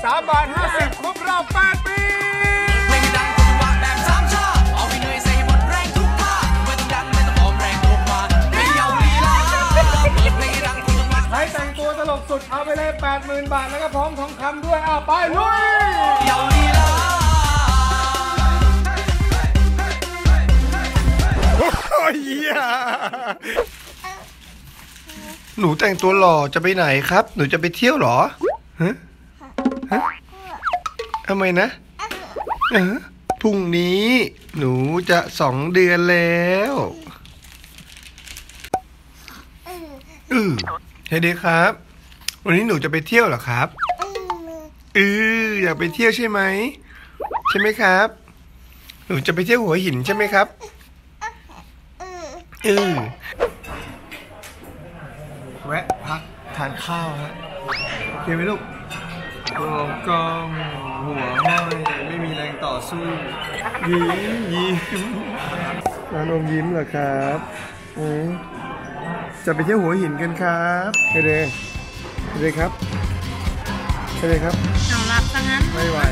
3.50 บาทครบรอบ8 ปีใครแต่งตัวตลกสุดเอาไปเลย 80,000 บาทแล้วก็พร้อมทองคำด้วยไปลุยโอ้ยหนูแต่งตัวหล่อจะไปไหนครับหนูจะไปเที่ยวหรอฮะทำไมนะพรุ่งนี้หนูจะ2 เดือนแล้วเฮ้ยเด็กครับวันนี้หนูจะไปเที่ยวเหรอครับอยากไปเที่ยวใช่ไหมครับหนูจะไปเที่ยวหัวหินใช่ไหมครับแวะพักทานข้าวฮะโอเคไหมลูกกองหัวห้อยไม่มีแรงต่อสู้ยิ้มน้องนมยิ้มเหรอครับจะไปเที่ยวหัวหินกันครับเฮ้ยครับเอาหลับซะงั้นไม่ไหว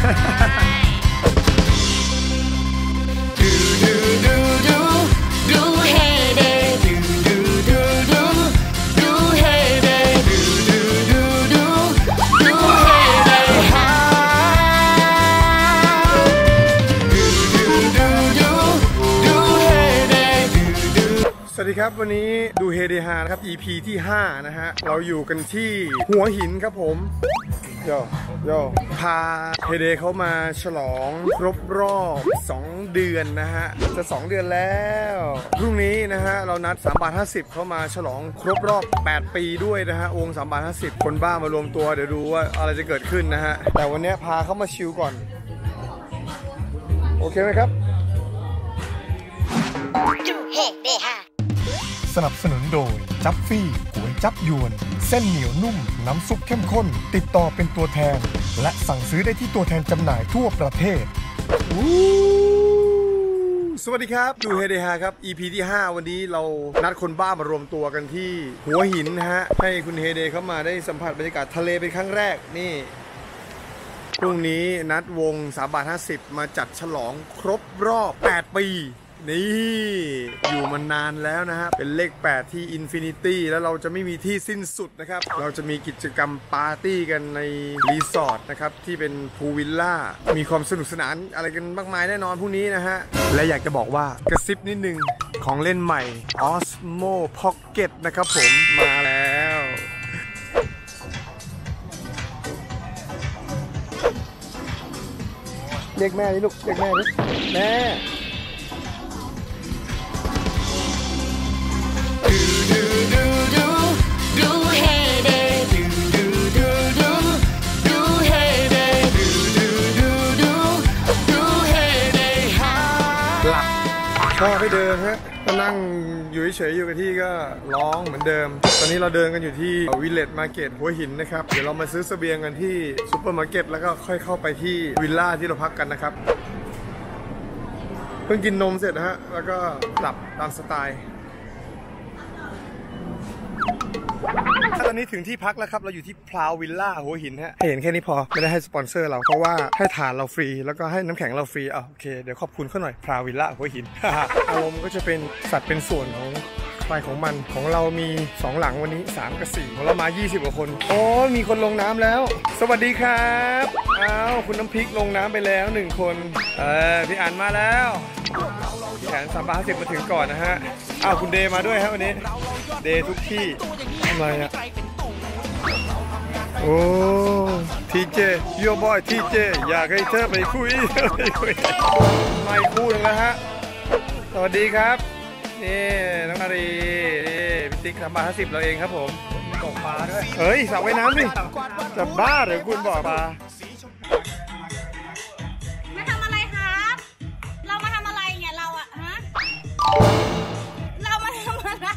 สวัสดีครับวันนี้ดูเฮเดฮานะครับ EP ที่5นะฮะเราอยู่กันที่หัวหินครับผมโยพาเฮเดเขามาฉลองครบรอบ2 เดือนนะฮะจะ2 เดือนแล้วพรุ่งนี้นะฮะเรานัด3.50 บาทเข้ามาฉลองครบรอบ8 ปีด้วยนะฮะวง3.50 บาทคนบ้ามารวมตัวเดี๋ยวดูว่าอะไรจะเกิดขึ้นนะฮะแต่วันนี้พาเขามาชิลก่อนโอเคไหมครับดูเฮเดฮาสนับสนุนโดยจับฟี่ก๋วยจับยวนเส้นเหนียวนุ่มน้ำซุปเข้มข้นติดต่อเป็นตัวแทนและสั่งซื้อได้ที่ตัวแทนจำหน่ายทั่วประเทศสวัสดีครับดูเฮเดฮาครับ EP ที่5วันนี้เรานัดคนบ้ามารวมตัวกันที่หัวหินนะฮะให้คุณเฮเดเข้ามาได้สัมผัสบรรยากาศทะเลเป็นครั้งแรกนี่พรุ่งนี้นัดวง3.50 บาทมาจัดฉลองครบรอบ8 ปีนี่อยู่มานานแล้วนะฮะเป็นเลข8ที่อินฟินิตี้แล้วเราจะไม่มีที่สิ้นสุดนะครับเราจะมีกิจกรรมปาร์ตี้กันในรีสอร์ทนะครับที่เป็นพูลวิลล่ามีความสนุกสนานอะไรกันมากมายแน่นอนพรุ่งนี้นะฮะและอยากจะบอกว่ากระซิบนิดนึงของเล่นใหม่ Osmo Pocket นะครับผมมาแล้วเรียกแม่ดิลูกเรียกแม่ดิแม่ชอบให้เดินฮะก็นั่งอยู่เฉยๆอยู่กับที่ก็ร้องเหมือนเดิมตอนนี้เราเดินกันอยู่ที่วิลเลจมาร์เก็ตหัวหินนะครับเดี๋ยวเรามาซื้อเสบียงกันที่ซูเปอร์มาร์เก็ตแล้วก็ค่อยเข้าไปที่วิลล่าที่เราพักกันนะครับเพิ่งกินนมเสร็จนะฮะแล้วก็หลับตามสไตล์ตอนนี้ถึงที่พักแล้วครับเราอยู่ที่พลาววิลล่าหัวหินฮะให้เห็นแค่นี้พอไม่ได้ให้สปอนเซอร์เราเพราะว่าให้ทานเราฟรีแล้วก็ให้น้ำแข็งเราฟรีโอเคเดี๋ยวขอบคุณเขาหน่อยพลาววิลล่าหัวหิน อารมณ์ก็จะเป็นสัตว์เป็นส่วนของใครของมันของเรามี2 หลังวันนี้3 กับ 4ของเรามา20 กว่าคนโอ้มีคนลงน้ำแล้วสวัสดีครับคุณน้ำพริกลงน้ำไปแล้ว1 คนพี่อั๋นมาแล้วแขน3.50 บาทมาถึงก่อนนะฮะคุณเดมาด้วยครับวันนี้เดทุกที่ทำไรอะโอ้ทีเจโยบอยทีเจอยากให้เธอไปคุยไม่พูดแล้วฮะสวัสดีครับนี่น้องนารีนี่พี่ติ๊ก3.50 บาทเราเองครับผมตกปลาด้วยเฮ้ยสระว่ายน้ำสิจะบ้าหรือคุณบอกปลามาทำอะไรครับเรามาทำอะไรเนี่ยเราอะฮะเรามาทำอะไร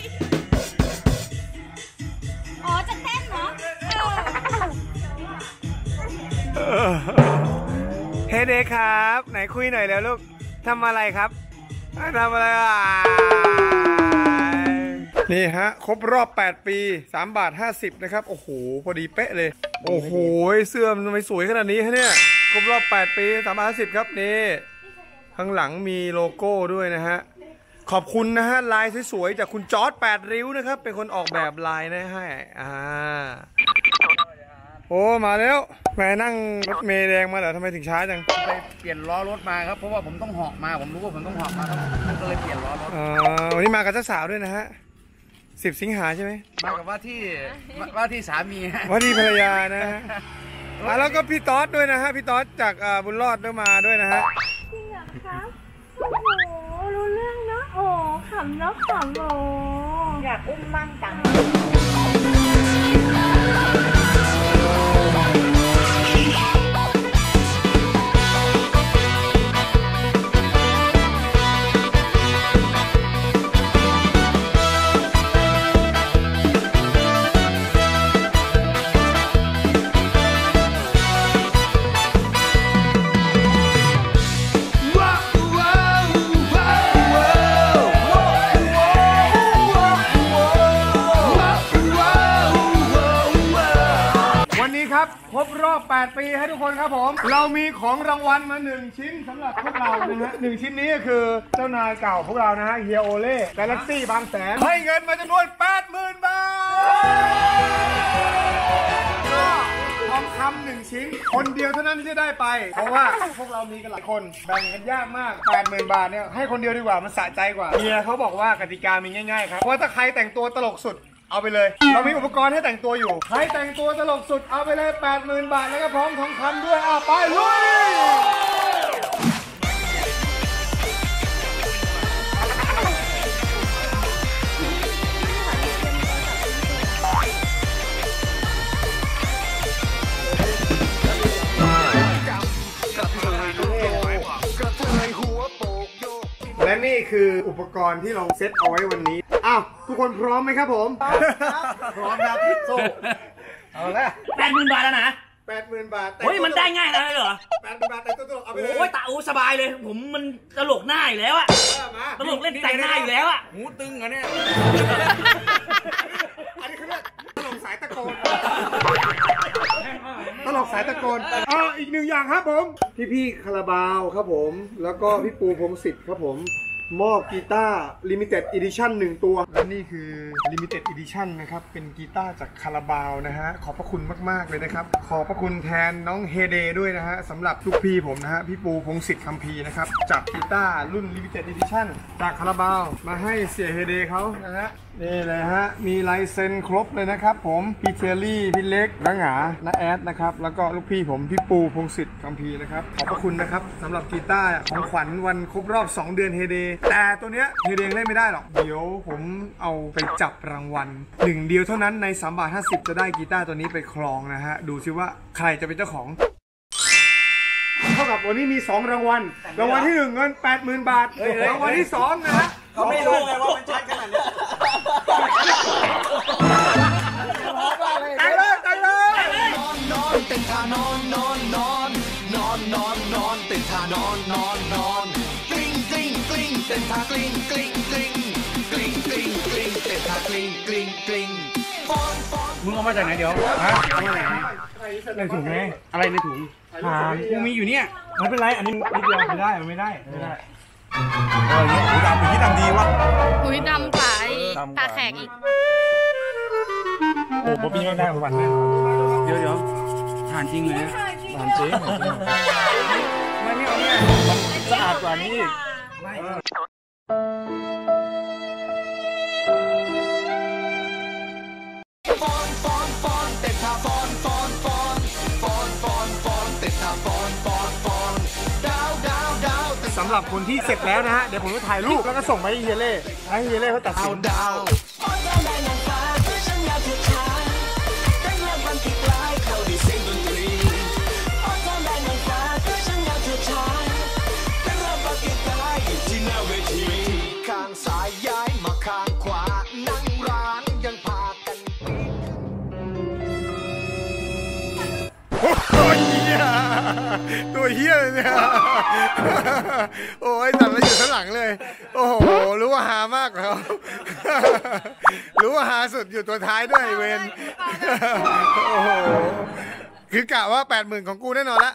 อ๋อจะเต้นเหรอเฮเดครับไหนคุยหน่อยแล้วลูกทำอะไรครับทำอะไรนี่ฮะครบรอบ8ปี3 บาท 50นะครับโอ้โหพอดีเป๊ะเลยโอ้โหเสื้อมันทำไมสวยขนาดนี้ฮะเนี่ยครบรอบ8ปี3 บาท 50ครับนี่ข้างหลังมีโลโก้ด้วยนะฮะขอบคุณนะฮะลายสวยๆจากคุณจอร์จ8 ริ้วนะครับเป็นคนออกแบบลายนะให้โอ้มาแล้วแม่นั่งรถเมล์แดงมาเหรอทำไมถึงช้าจังไปเปลี่ยนล้อรถมาครับเพราะว่าผมต้องเหาะมาผมรู้ว่าผมต้องเหาะมาก็เลยเปลี่ยนล้อรถวันนี้มากับเจ้าสาวด้วยนะฮะ10 สิงหาใช่ไหมมากับว่าที่สามีว่าที่ภรรยานะฮะแล้วก็พี่ต๊อดด้วยนะฮะพี่ต๊อดจากบุญรอดด้วยมาด้วยนะฮะจริงเหรอครับโอ้โหรู้เรื่องเนาะโอ้ขำเนาะขำโอ้อยากอุ้มมั่งจังครบรอบ8 ปีให้ทุกคนครับผมเรามีของรางวัลมา1 ชิ้นสำหรับพวกเรานะฮะ1 ชิ้นนี้ก็คือเจ้านายเก่าพวกเรานะฮะเฮียโอเล่กาแล็กซี่บางแสนให้เงินมาจำนวน 80,000 บาทก็ทองคำ1 ชิ้นคนเดียวเท่านั้นที่จะได้ไปเพราะว่าพวกเรามีกันหลายคนแบ่งกันยากมาก 80,000 บาทเนี่ยให้คนเดียวดีกว่ามันสะใจกว่าเฮียเขาบอกว่ากติกามีง่ายๆครับว่าถ้าใครแต่งตัวตลกสุดเอาไปเลยเรามีอุปกรณ์ให้แต่งตัวอยู่ใครแต่งตัวตลกสุดเอาไปเลย 80,000 บาทแล้วก็พร้อมทองคำด้วยไปลุยและนี่คืออุปกรณ์ที่เราเซตเอาไว้วันนี้อ้าวทุกคนพร้อมไหมครับผมพร้อมครับโซ่เอาละ 80,000 บาทแล้วนะ 80,000 บาทเฮ้ยมันได้ง่ายเลยเหรอ 80,000 บาทแต่ตัวตลกเอาไปเลยโอ้ยตาสบายเลยผมมันตลกหน้าอยู่แล้วอะตลกเล่นแต่งหน้าอยู่แล้วอะหูตึงอะเนี่ยอันนี้คือตลกสายตะโกนตลกสายตะโกนอีก1 อย่างครับผมพี่คาราบาวครับผมแล้วก็พี่ปูพงศิษฐ์ครับผมมอบกีตาร์ Limited Edition 1 ตัวและนี่คือ Limited Edition นะครับเป็นกีตาร์จากคาราบาวนะฮะขอบพระคุณมากๆเลยนะครับขอบพระคุณแทนน้องเฮเดด้วยนะฮะสำหรับลูกพี่ผมนะฮะพี่ปูพงศิษฐ์คัมภีร์นะครับจับกีตาร์รุ่น Limited Edition จากคาราบาวมาให้เสียเฮเดเขานะฮะนี่เลยฮะมีลายเซ็นครบเลยนะครับผมพี่เทลลี่พี่เล็กระหงาณแอดนะครับแล้วก็ลูกพี่ผมพี่ปูพงศิษฐ์คัมภีร์นะครับขอบพระคุณนะครับสำหรับกีตาร์ของขวัญวันครบรอบ2 เดือนเฮเดแต่ตัวเนี้ยเฮเดเล่นไม่ได้หรอกเดี๋ยวผมเอาไปจับรางวัล1 เดียวเท่านั้นใน3 บาท 50จะได้กีตาร์ตัวนี้ไปครองนะฮะดูซิว่าใครจะเป็นเจ้าของเท่ากับวันนี้มี2 รางวัลรางวัลที่1เงิน 80,000 บาทรางวัลที่2นะฮะเขาไม่รู้ไงว่ามันชัดขนาดนี้ใจเลยนอนเต้นท่านอนเต้นท่านอนกลิ้งเต้นท่ากลิ้งเต้นท่ากลิ้งมึงเอามาจากไหนเดี๋ยวฮะเอามาไหนในถุงไงอะไรในถุงกูมีอยู่เนี่ยไม่เป็นไรอันนี้นิดเดียวไม่ได้มันไม่ได้หูดำหูดำดีวะหูดำกว่าตาแขกอีกโอ้ป๊อปปี้ไม่ได้วันนั้นเดี๋ยวทานจริงเลยนะทานจริงมันนี่เอาเนี่ยมันสะอาดกว่านี้อีกสำหรับคนที่เสร็จแล้วนะฮะเดี๋ยวผมจะถ่ายรูปแล้วก็ส่งไปให้เฮียเล่ให้เฮียเล่เขาตัดสินข้างซ้ายย้ายมาข้างขวานั่งร้านยังพากันตัวเฮี้ยเลยเนี่ยโอ้ยตัดมาอยู่ข้างหลังเลยโอ้โหรู้ว่าหามากแล้วรู้ว่าหาสุดอยู่ตัวท้ายด้วยเวนโอ้โหคือกะว่า 80,000 ของกูแน่นอนละ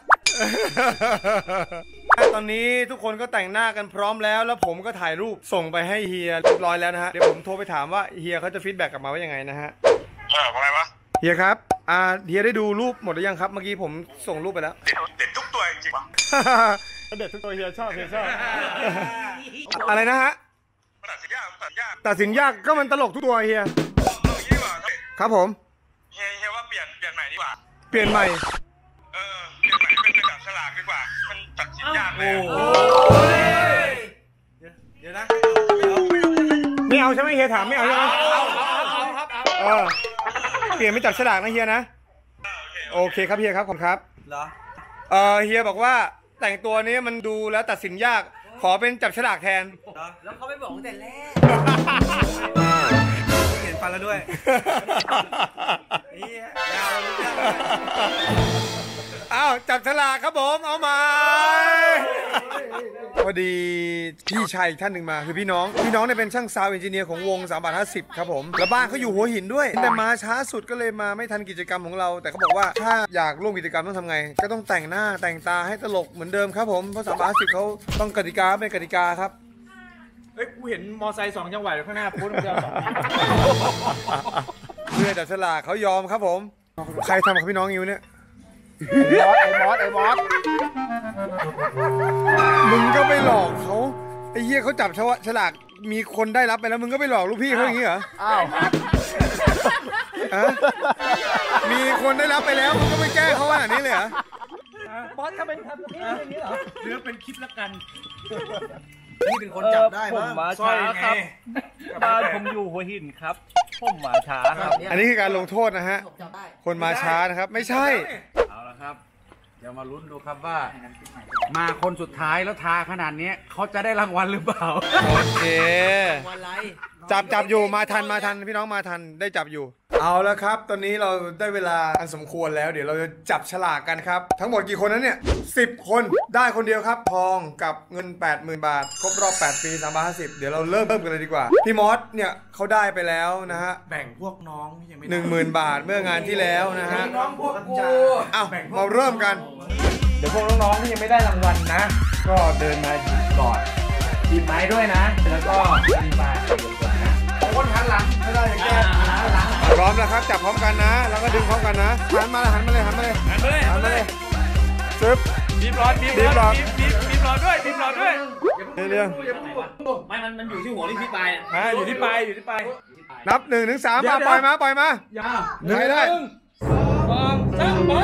ตอนนี้ทุกคนก็แต่งหน้ากันพร้อมแล้วผมก็ถ่ายรูปส่งไปให้เฮียเรียบร้อยแล้วนะฮะเดี๋ยวผมโทรไปถามว่าเฮียเขาจะฟีดแบ็กกลับมาว่ายังไงนะฮะว่าไงวะเฮียครับเฮียได้ดูรูปหมดหรือยังครับเมื่อกี้ผมส่งรูปไปแล้วเด็ดทุกตัวจริงๆวะเด็ดทุกตัวเฮียชอบอะไรนะฮะตัดสินยากตัดสินยากก็มันตลกทุกตัวเฮียครับผมเฮียว่าเปลี่ยนใหม่ดีกว่าเปลี่ยนใหม่เปลี่ยนใหม่เป็นจับฉลากดีกว่ามันตัดสินยากเลยเดี๋ยวนะไม่เอาใช่ไหมเฮียถามไม่เอาใช่ไหมเอาครับเปลี่ยนไม่จับฉลากนะเฮียนะโอเคครับเฮียครับขอบคุณครับเหรอเฮียบอกว่าแต่งตัวนี้มันดูแล้วตัดสินยากขอเป็นจับฉลากแทนแล้วเขาไม่บอกตั้งแต่แรกเห็นฟันแล้วด้วยอ้าวจับฉลากครับผมเอามาพอดีพี่ชายอีกท่านหนึ่งมาคือพี่น้องเนี่ยเป็นช่างซาวด์เอนจิเนียร์ของวง3.50 ครับผมแล้วบ้านเขาอยู่หัวหินด้วยแต่มาช้าสุดก็เลยมาไม่ทันกิจกรรมของเราแต่เขาบอกว่าถ้าอยากร่วมกิจกรรมต้องทำไงก็ต้องแต่งหน้าแต่งตาให้ตลกเหมือนเดิมครับผมเพราะ3.50เขาต้องกติกาเป็นกติกาครับกูเห็นมอไซค์2 จังหวะอยู่ข้างหน้าพูดเดียวเพื่อจับฉลากเขายอมครับผมใครทำกับพี่น้องอยู่เนี่ยไอ้บอสมึงก็ไปหลอกเขาไอ้เหี้ยเขาจับฉลากมีคนได้รับไปแล้วมึงก็ไปหลอกลูกพี่เขาอย่างนี้เหรอมีคนได้รับไปแล้วมึงก็ไปแก้เขาขนาดนี้เลยเหรอบอสทำเป็นอย่างนี้เหรอเรือเป็นคลิปแล้วกันนี่เป็นคนจับได้ผมมาช้าครับบ้านผมอยู่หัวหินครับผมมาช้าครับอันนี้คือการลงโทษนะฮะคนมาช้านะครับไม่ใช่เอาละครับเดี๋ยวมาลุ้นดูครับว่ามาคนสุดท้ายแล้วทาขนาดนี้เขาจะได้รางวัลหรือเปล่าโอเคจับอยู่มาทันพี่น้องมาทันได้จับอยู่เอาแล้วครับตอนนี้เราได้เวลาอันสมควรแล้วเดี๋ยวเราจะจับฉลากกันครับทั้งหมดกี่คนนั้นเนี่ย10 คนได้คนเดียวครับทองกับเงิน 80,000 บาทครบรอบ8 ปี350เดี๋ยวเราเริ่มกันเลยดีกว่าพี่มอสเนี่ยเขาได้ไปแล้วนะฮะแบ่งพวกน้องยังไม่ 10,000 บาทเมื่องานที่แล้วนะฮะน้องพวกกูมาเริ่มกันเดี๋ยวพวกน้องๆที่ยังไม่ได้รางวัลนะก็เดินมาก่อนหยิบไม้ด้วยนะแล้วก็ยิงมาคนหันหลังไม่ได้อย่างแก้พร้อมแล้วครับจับพร้อมกันนะแล้วก็ดึงพร้อมกันนะหันมาเลยซึบบีบหลอดด้วยเรื่องไม่มันอยู่ที่หัวที่ปลายอยู่ที่ปลายนับ1 ถึง 3มาปล่อยมาอย่า 1 ได้ 2 3ไป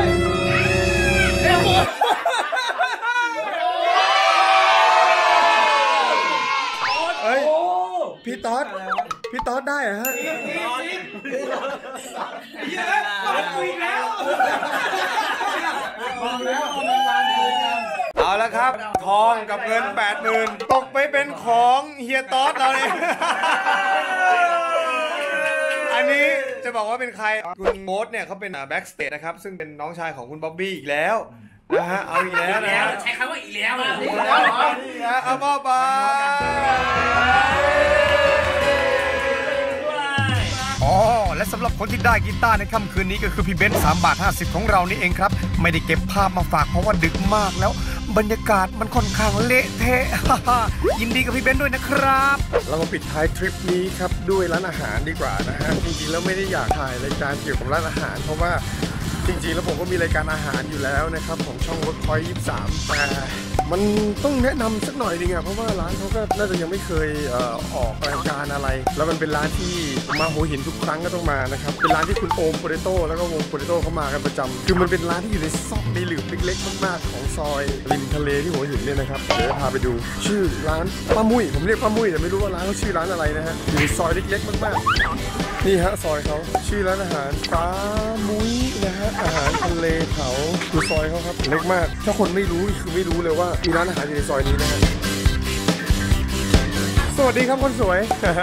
เฮ้ยพี่ต๊อดได้เหรอฮะเอาละครับทองกับเงิน 80,000 ตกไปเป็นของเฮียต๊อดเราเลยอันนี้จะบอกว่าเป็นใครคุณโมดเนี่ยเขาเป็นแบ็กสเตจนะครับซึ่งเป็นน้องชายของคุณบ๊อบบี้อีกแล้วนะฮะเอาอีกแล้วนะใช้คำว่าอีกแล้วนะเอาบ้าไปและสำหรับคนที่ได้กีตาร์ในค่ำคืนนี้ก็คือพี่เบนซ์3.50 ของเรานี่เองครับไม่ได้เก็บภาพมาฝากเพราะว่าดึกมากแล้วบรรยากาศมันค่อนข้างเละเทะยินดีกับพี่เบนซ์ด้วยนะครับเรามาปิดท้ายทริปนี้ครับด้วยร้านอาหารดีกว่านะฮะจริงๆแล้วไม่ได้อยากถ่ายรายการเกี่ยวกับร้านอาหารเพราะว่าจริงๆแล้วผมก็มีรายการอาหารอยู่แล้วนะครับของช่อง Workpoint 23แต่มันต้องแนะนำสักหน่อยนึงอ่ะเพราะว่าร้านเขาก็น่าจะยังไม่เคยออกรายการอะไรแล้วมันเป็นร้านที่มาหัวหินทุกครั้งก็ต้องมานะครับเป็นร้านที่คุณโอมโปเตโต้แล้วก็วงโปเตโต้เขามากันประจำคือมันเป็นร้านที่อยู่ในซอกในหลืบเล็กๆมากๆของซอยริมทะเลที่หัวหินเนี่ยนะครับเดี๋ยวพาไปดูชื่อร้านป้ามุ้ยผมเรียกป้ามุ้ยแต่ไม่รู้ว่าร้านเขาชื่อร้านอะไรนะฮะอยู่ในซอยเล็กๆมากๆนี่ฮะซอยเขาชื่อร้านอาหารป้ามุ้ยนะฮะอาหารทะเลเขาดูซอยเขาครับเล็กมากถ้าคนไม่รู้คือไม่รู้เลยว่ามีร้านอาหารอยู่ในซอยนี้นะฮะสวัสดีครับคนสวย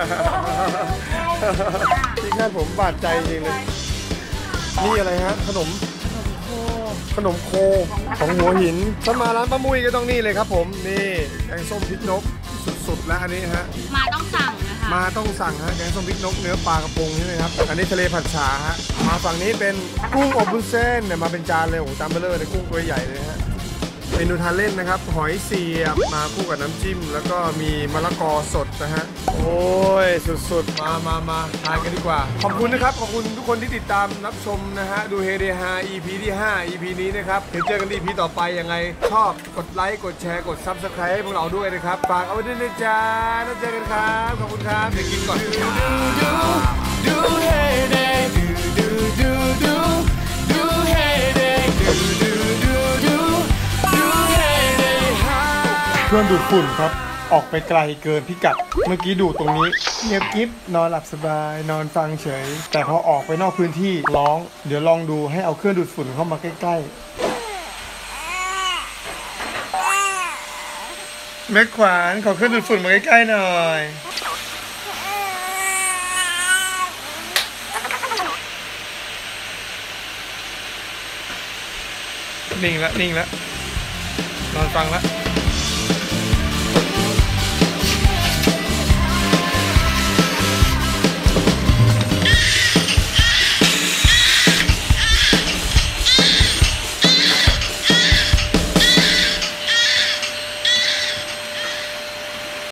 ที่แค่ผมบาดใจจริงเลยนี่อะไรฮะขนมโคของหัวหินถ้ามาร้านป้ามุ้ยก็ต้องนี่เลยครับผมนี่แกงส้มพริกนกสุดๆแล้วอันนี้ฮะมาต้องสั่งนะคะมาต้องสั่งฮะแกงส้มพริกนกเนื้อปลากระพงใช่ไหมครับอันนี้ทะเลผัดฉ่าฮะมาฝั่งนี้เป็นกุ้งอบวุ้นเส้นเนี่ยมาเป็นจานเลยโอ้โหจานเบลอเลยกุ้งตัวใหญ่เลยฮะเมนูทานเล่นนะครับหอยเสียบมาคู่กับน้ำจิ้มแล้วก็มีมะละกอสดนะฮะโอ้ยสุดๆมาทานกันดีกว่าขอบคุณนะครับขอบคุณทุกคนที่ติดตามรับชมนะฮะดูเฮเดฮา EP ที่5 EP นี้นะครับเดี๋ยวเจอกัน EP ต่อไปยังไงชอบกดไลค์กดแชร์กด Subscribe ให้พวกเราด้วยนะครับฝากเอาไว้ด้วยนะจ๊ะแล้วเจอกันครับขอบคุณครับเดี๋ยวกินก่อนดูเฮเดดูเฮเดดูเฮเดฮาเครื่องดูดฝุ่นครับออกไปไกลเกินพิกัดเมื่อกี้ดูดตรงนี้เงียบกิ๊บนอนหลับสบายนอนฟังเฉยแต่พอออกไปนอกพื้นที่ร้องเดี๋ยวลองดูให้เอาเครื่องดูดฝุ่นเข้ามาใกล้ๆแม่ขวานขอเครื่องดูดฝุ่นมาใกล้ๆหน่อยนิ่งแล้วนอนฟังแล้ว